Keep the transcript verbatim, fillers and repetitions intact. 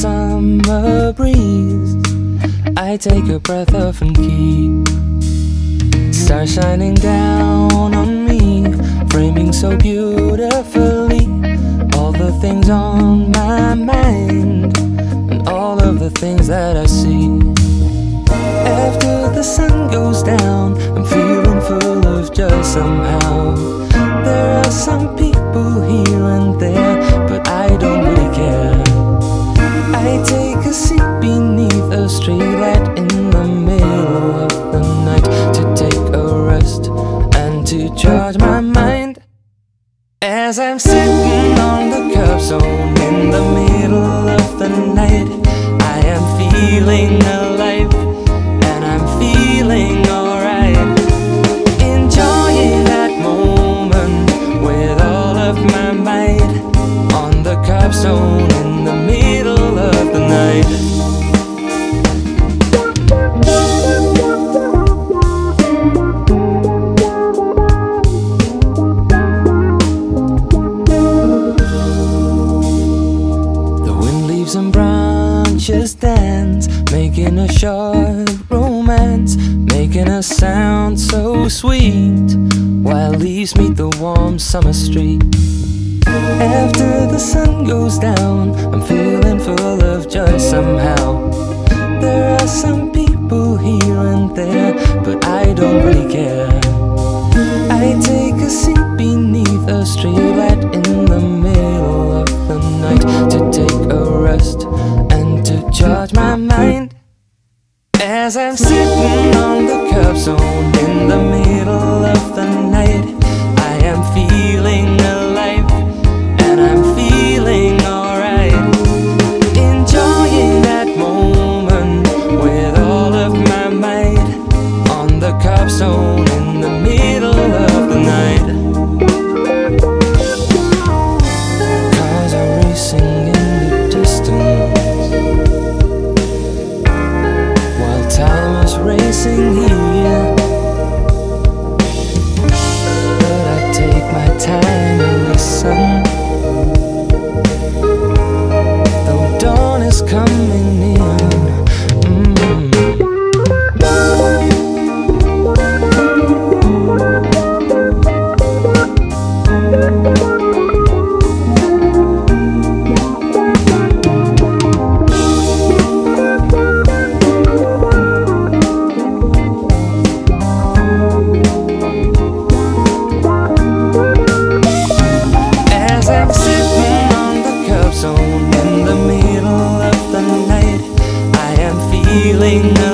summer breeze, I take a breath of and keep stars shining down on me, framing so beautifully all the things on my mind and all of the things that I see. After the sun goes down, I'm feeling full of joy somehow. There are some people here and there, but I don't really care. I take a seat beneath a streetlight in the middle of the night to take a rest and to charge my mind. As I'm sitting on the curb zone in the middle of the night, I am feeling alive and I'm feeling alright, enjoying that moment with all of my might. On the curb zone in the middle of the night. And branches dance, making a short romance, making a sound so sweet, while leaves meet the warm summer street. After the sun goes down, I'm feeling full of joy somehow. There are some people here and there, but I don't really care. I take a seat beneath a streetlight in the middle of the night to take a rest and to charge my mind. As I'm sitting on the curb zone in the middle of the night, I am feeling alive and I'm feeling alright, enjoying that moment with all of my might. On the curb zone in the middle of the night. Cars are racing in the distance while time is racing here, but I take my time and listen, though dawn is coming in. In the middle of the night, I am feeling